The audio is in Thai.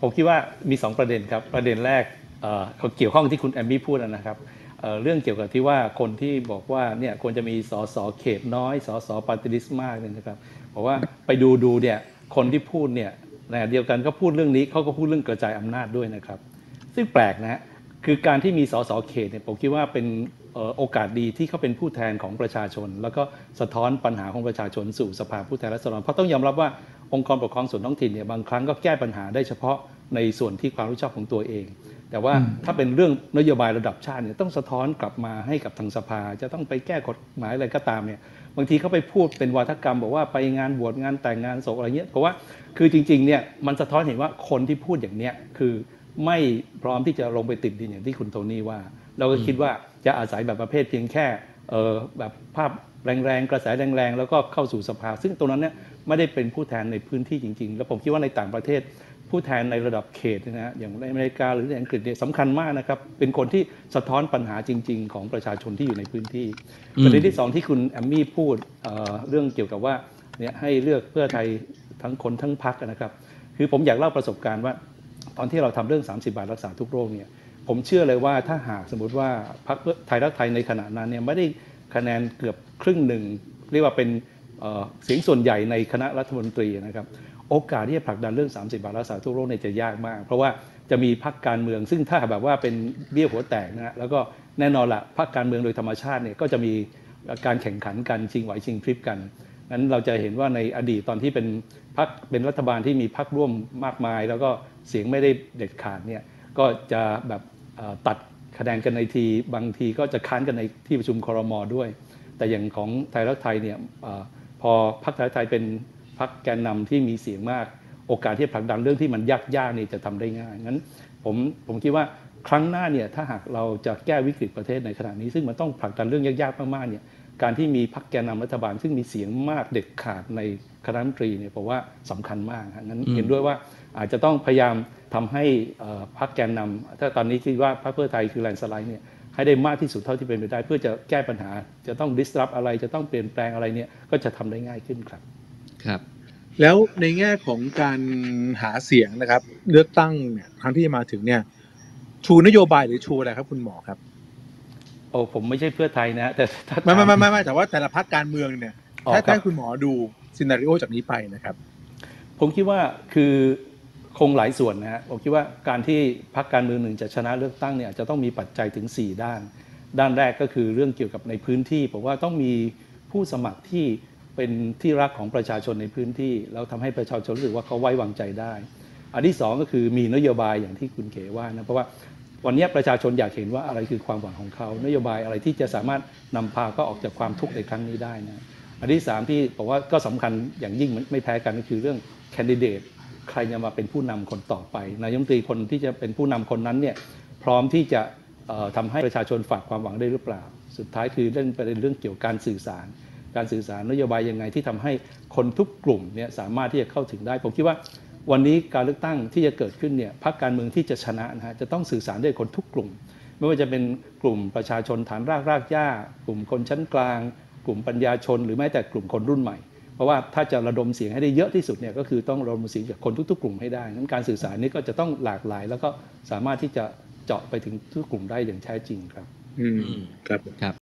ผมคิดว่ามี2ประเด็นครับประเด็นแรกเกี่ยวข้องที่คุณแอมมี่พูดนะครับเรื่องเกี่ยวกับที่ว่าคนที่บอกว่าเนี่ยควรจะมีสสเขตน้อยสสปาร์ตี้ลิสต์มากเนี่ยนะครับบอกว่าไปดูเนี่ยคนที่พูดเนี่ยในเดียวกันก็พูดเรื่องนี้เขาก็พูดเรื่องกระจายอำนาจด้วยนะครับซึ่งแปลกนะฮะคือการที่มีสสเขตเนี่ยผมคิดว่าเป็นโอกาสดีที่เขาเป็นผู้แทนของประชาชนแล้วก็สะท้อนปัญหาของประชาชนสู่สภาผู้แทนราษฎรเพราะต้องยอมรับว่าองค์กรปกครองส่วนท้องถิ่นเนี่ยบางครั้งก็แก้ปัญหาได้เฉพาะในส่วนที่ความรับผิดชอบของตัวเองแต่ว่าถ้าเป็นเรื่องนโยบายระดับชาติเนี่ยต้องสะท้อนกลับมาให้กับทางสภาจะต้องไปแก้กฎหมายอะไรก็ตามเนี่ยบางทีเขาไปพูดเป็นวาทกรรมบอกว่าไปงานบวชงานแต่งงานศพอะไรเงี้ยเพราะว่าคือจริงๆเนี่ยมันสะท้อนเห็นว่าคนที่พูดอย่างเนี้ยคือไม่พร้อมที่จะลงไปติดดินอย่างที่คุณโทนี่ว่าเราก็คิดว่าจะอาศัยแบบประเภทเพียงแค่แบบภาพแรงๆกระแสแรงๆแล้วก็เข้าสู่สภาซึ่งตรงนั้นเนี่ยไม่ได้เป็นผู้แทนในพื้นที่จริงๆแล้วผมคิดว่าในต่างประเทศผู้แทนในระดับเขตนะฮะอย่างในอเมริกาหรือในอังกฤษเนี่ยสำคัญมากนะครับเป็นคนที่สะท้อนปัญหาจริงๆของประชาชนที่อยู่ในพื้นที่ประเด็นที่2ที่คุณแอมมี่พูดเรื่องเกี่ยวกับว่าเนี่ยให้เลือกเพื่อไทยทั้งคนทั้งพรรคนะครับคือผมอยากเล่าประสบการณ์ว่าตอนที่เราทำเรื่อง30 บาทรักษาทุกโรคเนี่ยผมเชื่อเลยว่าถ้าหากสมมติว่าพรรคไทยรักไทยในขณะนั้นเนี่ยไม่ได้คะแนนเกือบครึ่งหนึ่งเรียกว่าเป็นเสียงส่วนใหญ่ในคณะรัฐมนตรีนะครับโอกาสที่จะผลักดันเรื่อง30 บาทรักษาทุกโรคเนี่ยจะยากมากเพราะว่าจะมีพรรคการเมืองซึ่งถ้าแบบว่าเป็นเบี้ยหัวแตกนะแล้วก็แน่นอนละพรรคการเมืองโดยธรรมชาติเนี่ยก็จะมีการแข่งขันกันชิงไหวชิงพริบกันนั้นเราจะเห็นว่าในอดีตตอนที่เป็นพรรคเป็นรัฐบาลที่มีพรรคร่วมมากมายแล้วก็เสียงไม่ได้เด็ดขาดเนี่ยก็จะแบบตัดคะแนนกันในทีบางทีก็จะค้านกันในที่ประชุมครม.ด้วยแต่อย่างของไทยรักไทยเนี่ยพอพรรคไทยรักไทยเป็นพรรคแกนนำที่มีเสียงมากโอกาสที่จะผลักดันเรื่องที่มันยากๆนี่จะทำได้ง่ายงั้นผมคิดว่าครั้งหน้าเนี่ยถ้าหากเราจะแก้วิกฤตประเทศในขณะนี้ซึ่งมันต้องผลักดันเรื่องยากๆมากๆเนี่ยการที่มีพรรคแกนนำรัฐบาลซึ่งมีเสียงมากเด็ดขาดในคณะรัฐมนตรีเนี่ยผมว่าสำคัญมากงั้นเห็นด้วยว่าอาจจะต้องพยายามทำให้พรรคแกนนำถ้าตอนนี้คิดว่าพรรคเพื่อไทยคือแลนด์สไลด์เนี่ยให้ได้มากที่สุดเท่าที่เป็นไปได้เพื่อจะแก้ปัญหาจะต้อง disrupt อะไรจะต้องเปลี่ยนแปลงอะไรเนี่ยก็จะทำได้ง่ายขึ้นครับครับแล้วในแง่ของการหาเสียงนะครับเลือกตั้งเนี่ยครั้งที่จะมาถึงเนี่ยชูนโยบายหรือชูอะไรครับคุณหมอครับโอ้ผมไม่ใช่เพื่อไทยนะแต่ไม่แต่ว่าแต่ละพรรคการเมืองเนี่ยถ้าคุณหมอดูซีนาริโอจากนี้ไปนะครับผมคิดว่าคือคงหลายส่วนนะฮะผมคิดว่าการที่พรรคการเมืองหนึ่งจะชนะเลือกตั้งเนี่ยจะต้องมีปัจจัยถึง4ด้านแรกก็คือเรื่องเกี่ยวกับในพื้นที่ผมว่าต้องมีผู้สมัครที่เป็นที่รักของประชาชนในพื้นที่แล้วทำให้ประชาชนรู้สึกว่าเขาไว้วางใจได้อันที่2ก็คือมีนโยบายอย่างที่คุณเขว่านะเพราะว่าวันนี้ประชาชนอยากเห็นว่าอะไรคือความหวังของเขานโยบายอะไรที่จะสามารถนำพาเขาออกจากความทุกข์ในครั้งนี้ได้นะอันที่3ที่บอกว่าก็สำคัญอย่างยิ่งไม่แพ้กันก็คือเรื่องแคนดิเดตใครจะมาเป็นผู้นำคนต่อไปนายกรัฐมนตรีคนที่จะเป็นผู้นำคนนั้นเนี่ยพร้อมที่จะทำให้ประชาชนฝากความหวังได้หรือเปล่าสุดท้ายคือเรื่องประเด็นเรื่องเกี่ยวกับการสื่อสารนโยบายยังไงที่ทำให้คนทุกกลุ่มเนี่ยสามารถที่จะเข้าถึงได้ผมคิดว่าวันนี้การเลือกตั้งที่จะเกิดขึ้นเนี่ยพรรคการเมืองที่จะชนะนะฮะจะต้องสื่อสารด้วยคนทุกกลุ่มไม่ว่าจะเป็นกลุ่มประชาชนฐานรากหญ้ากลุ่มคนชั้นกลางกลุ่มปัญญาชนหรือแม้แต่กลุ่มคนรุ่นใหม่เพราะว่าถ้าจะระดมเสียงให้ได้เยอะที่สุดเนี่ยก็คือต้องระดมเสียงจากคนทุกๆกลุ่มให้ได้งั้นการสื่อสารนี้ก็จะต้องหลากหลายแล้วก็สามารถที่จะเจาะไปถึงทุกกลุ่มได้อย่างแท้จริงครับครับ